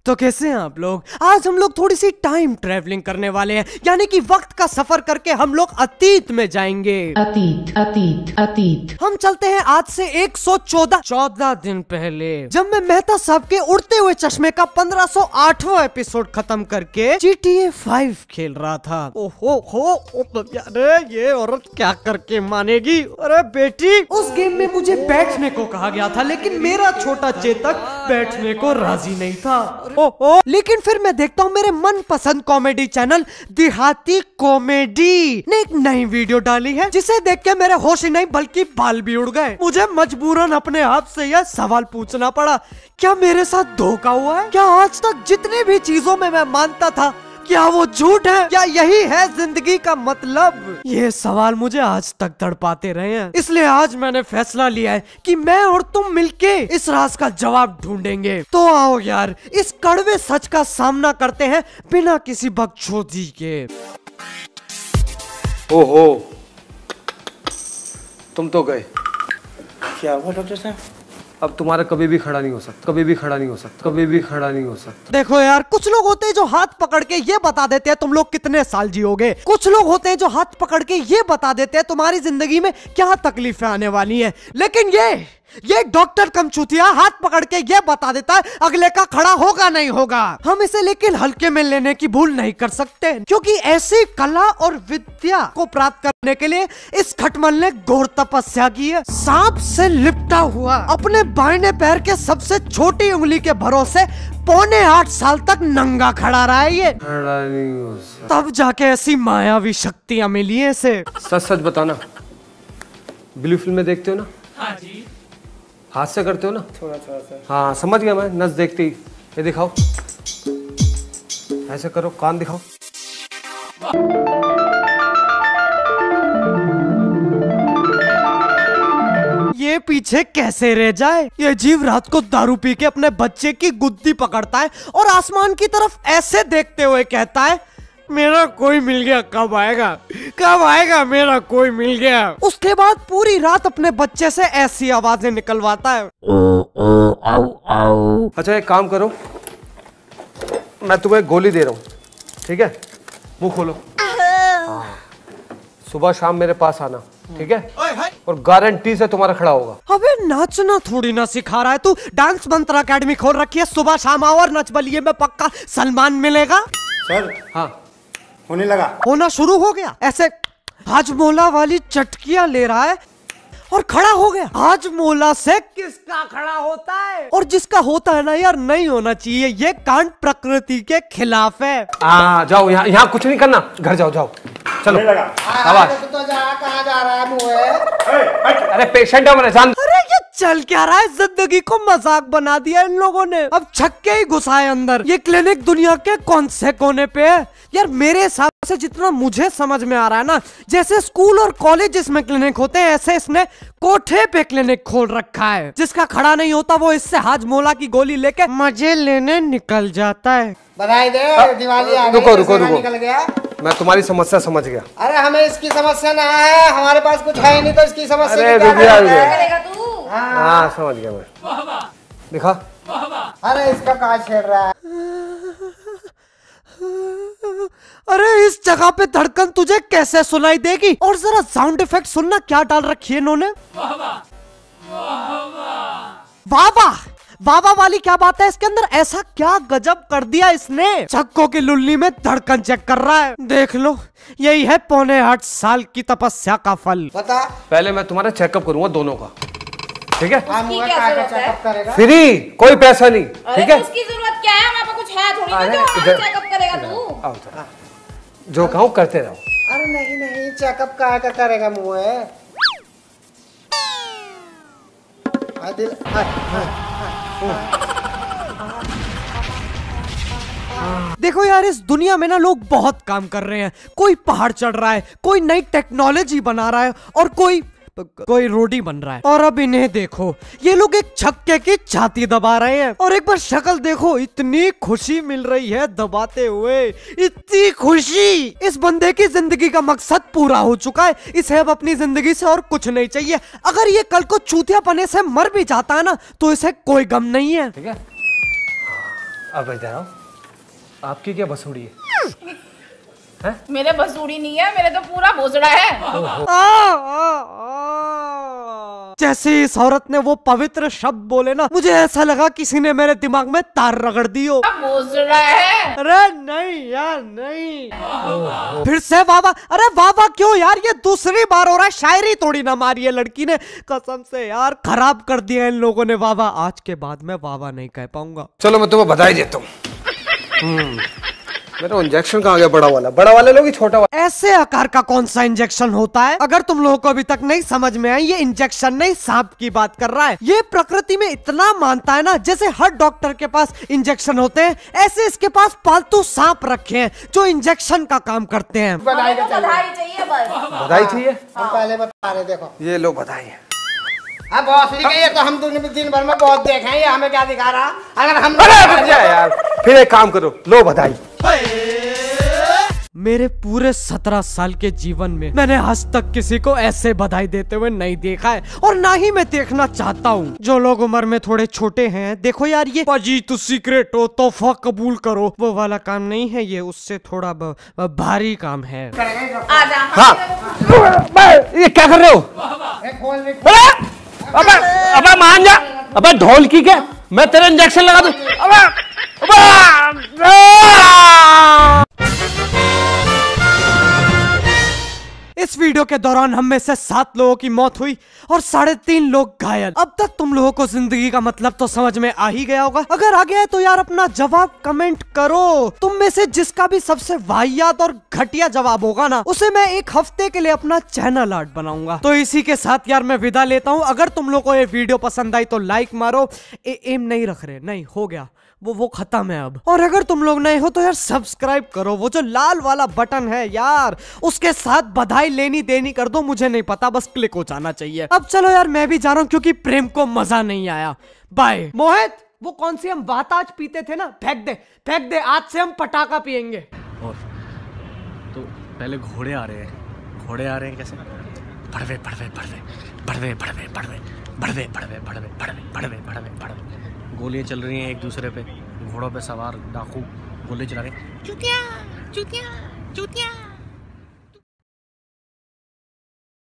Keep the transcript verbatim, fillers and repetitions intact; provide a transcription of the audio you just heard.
तो कैसे हैं आप लोग? आज हम लोग थोड़ी सी टाइम ट्रेवलिंग करने वाले हैं, यानी कि वक्त का सफर करके हम लोग अतीत में जाएंगे। अतीत अतीत अतीत हम चलते हैं आज से एक सौ चौदह चौदह दिन पहले, जब मैं मेहता साहब के उड़ते हुए चश्मे का पंद्रह सौ आठवां एपिसोड खत्म करके जी टी ए फाइव खेल रहा था। ओहो हो, अरे ये औरत क्या करके मानेगी? अरे बेटी, उस गेम में मुझे बैठने को कहा गया था, लेकिन मेरा छोटा चेतक बैठने को राजी नहीं था। ओहो, लेकिन फिर मैं देखता हूँ मेरे मनपसंद कॉमेडी चैनल देहाती कॉमेडी ने एक नई वीडियो डाली है, जिसे देख के मेरे होश ही नहीं बल्कि बाल भी उड़ गए। मुझे मजबूरन अपने आप से यह सवाल पूछना पड़ा, क्या मेरे साथ धोखा हुआ है? क्या आज तक जितनी भी चीजों में मैं मानता था, क्या वो झूठ है? क्या यही है जिंदगी का मतलब? ये सवाल मुझे आज तक तड़पाते रहे हैं। इसलिए आज मैंने फैसला लिया है कि मैं और तुम मिलके इस राज का जवाब ढूंढेंगे। तो आओ यार, इस कड़वे सच का सामना करते हैं बिना किसी बकचोदी के। ओहो, तुम तो गए। क्या हुआ डॉक्टर साहब? अब तुम्हारा कभी भी खड़ा नहीं हो सकता, कभी भी खड़ा नहीं हो सकता, कभी भी खड़ा नहीं हो सकता। देखो यार, कुछ लोग होते हैं जो हाथ पकड़ के ये बता देते हैं तुम लोग कितने साल जियोगे। कुछ लोग होते हैं जो हाथ पकड़ के ये बता देते हैं तुम्हारी जिंदगी में क्या तकलीफें आने वाली हैं। लेकिन ये ये डॉक्टर कम चूतिया हाथ पकड़ के ये बता देता है अगले का खड़ा होगा नहीं होगा। हम इसे लेकिन हल्के में लेने की भूल नहीं कर सकते, क्योंकि ऐसी कला और विद्या को प्राप्त करने के लिए इस खटमल ने घोर तपस्या की है। सांप से लिपटा हुआ अपने बाएं पैर के सबसे छोटी उंगली के भरोसे पौने आठ साल तक नंगा खड़ा रहा है ये। खड़ा नहीं हो सकता। तब जाके ऐसी मायावी शक्तियां मिली है इसे। सच सच बताना, ब्लू फिल्म में देखते हो ना? हाँ जी। हाथ से करते हो ना? थोड़ा थोड़ा सा। हाँ समझ गया मैं, नस देखती। ये दिखाओ, ऐसे करो, कान दिखाओ। ये पीछे कैसे रह जाए? ये जीव रात को दारू पी के अपने बच्चे की गुद्दी पकड़ता है और आसमान की तरफ ऐसे देखते हुए कहता है, मेरा कोई मिल गया, कब आएगा कब आएगा मेरा कोई मिल गया। उसके बाद पूरी रात अपने बच्चे से ऐसी आवाजें निकलवाता है। ओ, ओ, आउ, आउ। अच्छा एक काम करो, मैं तुम्हें गोली दे रहा हूँ, ठीक है? मुंह खोलो। हाँ। सुबह शाम मेरे पास आना, ठीक है? और गारंटी से तुम्हारा खड़ा होगा। अबे नाचना थोड़ी ना सिखा रहा है तू। डांस मंत्र अकेडमी खोल रखी है, सुबह शाम आओ और नच बलिए में पक्का सलमान मिलेगा। सर, हाँ होने लगा। होना शुरू हो गया। ऐसे हाजमोला वाली चटकियां ले रहा है और खड़ा हो गया। हाजमोला से किसका खड़ा होता है? और जिसका होता है ना यार, नहीं होना चाहिए। ये कांड प्रकृति के खिलाफ है। आ, जाओ, यहाँ यहाँ कुछ नहीं करना, घर जाओ जाओ। चलो आवाज। तो जा, कहाँ जा रहा है मुझे? अरे पेशेंट है मेरे जान। अरे ये चल क्या रहा है? जिंदगी को मजाक बना दिया इन लोगों ने। अब छक्के ही घुसाए अंदर। ये क्लिनिक दुनिया के कौन से कोने पे है यार? मेरे हिसाब से जितना मुझे समझ में आ रहा है ना, जैसे स्कूल और कॉलेज जिसमें क्लिनिक होते हैं, ऐसे इसने कोठे पे क्लिनिक खोल रखा है। जिसका खड़ा नहीं होता वो इससे हाजमोला की गोली लेके मजे लेने निकल जाता है। बधाई दे, दिवाली आ गई। रुको रुको रुको, निकल गया। मैं तुम्हारी समस्या समझ गया। अरे हमें इसकी समस्या ना है, हमारे पास कुछ है नहीं, तो इसकी समस्या अरे की क्या रुपया करेगा तू? हाँ, हाँ समझ गया मैं। दिखा। अरे इसका कहाँ छेड़ रहा है? अरे इस जगह पे धड़कन तुझे कैसे सुनाई देगी? और जरा साउंड इफेक्ट सुनना क्या डाल रखी है इन्होंने। वाह वाह वाह वाली क्या बात है इसके अंदर? ऐसा क्या गजब कर दिया इसने? छक्कों की लुल्ली में धड़कन चेक कर रहा है। देख लो, यही है पौने आठ साल की तपस्या का फल। बता। पहले मैं तुम्हारा चेकअप करूंगा दोनों का, ठीक है? हाँ, मुझे क्या क्या चेकअप करेगा? फ्री, कोई पैसा नहीं, ठीक है? उसकी जरूरत क्या है? हमारे पास कुछ है थोड़ी ना जो हमारा चेकअप करेगा तू। आओ चलो, जो कहूँ करते रहो। अरे नहीं नहीं, चेकअप का क्या करेगा मुझे? दिल देखो यार, इस दुनिया में ना लोग बहुत काम कर रहे हैं। कोई पहाड़ चढ़ रहा है, कोई नई टेक्नोलॉजी बना रहा है, और कोई कोई रोडी बन रहा है। और अब इन्हें देखो, ये लोग एक छक्के की छाती दबा रहे हैं। और एक बार शक्ल देखो, इतनी खुशी मिल रही है दबाते हुए, इतनी खुशी। इस बंदे की जिंदगी का मकसद पूरा हो चुका है। इसे अब अपनी जिंदगी से और कुछ नहीं चाहिए। अगर ये कल को चूतिया पने से मर भी जाता है ना, तो इसे कोई गम नहीं है। ठीक है, अब इधर आओ, आपकी क्या बसूड़ी है? है? मेरे बसूड़ी नहीं है, मेरे तो पूरा भोसड़ा है। आ, आ, आ। जैसे इस औरत ने वो पवित्र शब्द बोले ना, मुझे ऐसा लगा किसी ने मेरे दिमाग में तार रगड़ दी हो। भोसड़ा है। अरे नहीं यार नहीं। फिर से वाह, अरे वाह क्यों यार, ये दूसरी बार हो रहा है। शायरी थोड़ी ना मारी है लड़की ने, कसम से यार खराब कर दिया इन लोगों ने वाह। आज के बाद मैं वाह नहीं कह पाऊंगा। चलो मैं तुम्हें बधाई देता हूँ। मेरा इंजेक्शन कहाँ गया? बड़ा वाला, बड़ा वाले लोग ही छोटा वाला। ऐसे आकार का कौन सा इंजेक्शन होता है? अगर तुम लोगों को अभी तक नहीं समझ में आई, ये इंजेक्शन नहीं सांप की बात कर रहा है। ये प्रकृति में इतना मानता है ना, जैसे हर डॉक्टर के पास इंजेक्शन होते हैं, ऐसे इसके पास पालतू सांप रखे हैं जो इंजेक्शन का काम करते हैं। बधाई चाहिए बस। बधाई चाहिए? हम पहले बता रहे, देखो ये लो बधाई है। अब भोसड़ी का ये तो हम दिन भर में बहुत देखे हैं, ये हमें क्या दिखा रहा? अगर हम यार फिर एक काम करो, लो बधाई। मेरे पूरे सत्रह साल के जीवन में मैंने आज तक किसी को ऐसे बधाई देते हुए नहीं देखा है, और ना ही मैं देखना चाहता हूँ। जो लोग उम्र में थोड़े छोटे हैं, देखो यार ये पाजी तू सीक्रेट हो, तोहफा कबूल करो, वो वाला काम नहीं है ये, उससे थोड़ा ब, ब, भारी काम है। आजा। हाँ ये क्या कर रहे हो? अबे अबे मान जा, अबे ढोल की क्या, मैं तेरा इंजेक्शन लगा दूं। अबे अबे इस वीडियो के दौरान हम में से सात लोगों की मौत हुई और साढ़े तीन लोग घायल। अब तक तुम लोगों को जिंदगी का मतलब तो समझ में आ ही गया होगा। अगर आ गया है तो यार अपना जवाब कमेंट करो। तुम में से जिसका भी सबसे वाहियात और घटिया जवाब होगा ना, उसे मैं एक हफ्ते के लिए अपना चैनल आर्ट बनाऊंगा। तो इसी के साथ यार मैं विदा लेता हूँ। अगर तुम लोगों को ये वीडियो पसंद आई तो लाइक मारो। ए, एम नहीं रख रहे, नहीं हो गया वो वो खत्म है अब। और अगर तुम लोग नए हो तो यार सब्सक्राइब करो, वो जो लाल वाला बटन है यार, उसके साथ बधाई लेनी देनी कर दो, मुझे नहीं पता, बस क्लिक हो जाना चाहिए। अब चलो यार मैं भी जा रहा हूँ क्योंकि प्रेम को मजा नहीं आया। बाय। मोहित वो कौन सी हम बात आज पीते थे ना, फेंक दे फेंक दे, आज से हम पटाखा पियेंगे। और तो पहले घोड़े आ रहे हैं, घोड़े आ रहे हैं कैसे? भड़वे भड़वे भड़वे भड़वे भड़वे भड़वे भड़वे भड़वे भड़वे भड़वे भड़वे भड़वे भड़वे गोलियां चल रही हैं एक दूसरे पे, घोड़ों पे सवार डाकू गोली चला रहे हैं। चूतिया चूतिया चूतिया।